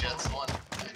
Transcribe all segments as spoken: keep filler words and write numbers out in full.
Yeah, that's the one.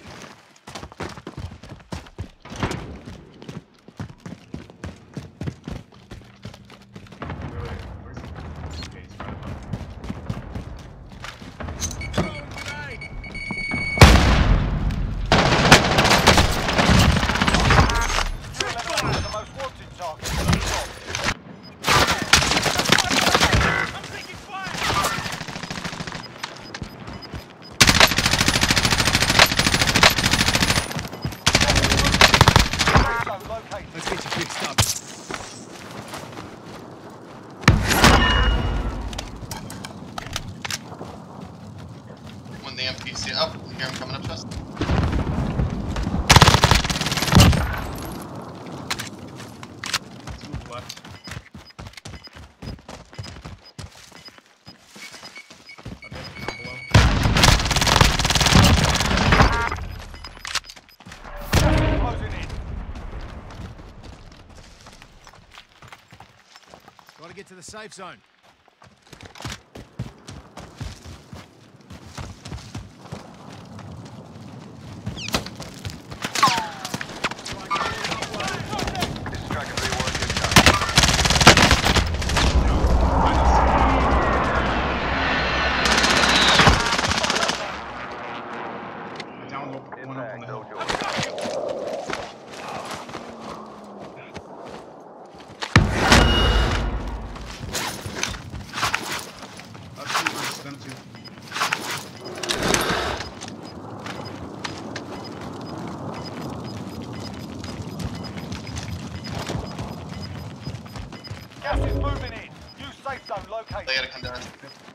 Let's get you fixed up. When the N P C up, you hear him coming up to us. Let's move left. Okay, down below. Closing in. Gotta get to the safe zone. Down low, one up on the hill. That's two versus them two. Gas is moving in. New safe zone located. They gotta come down.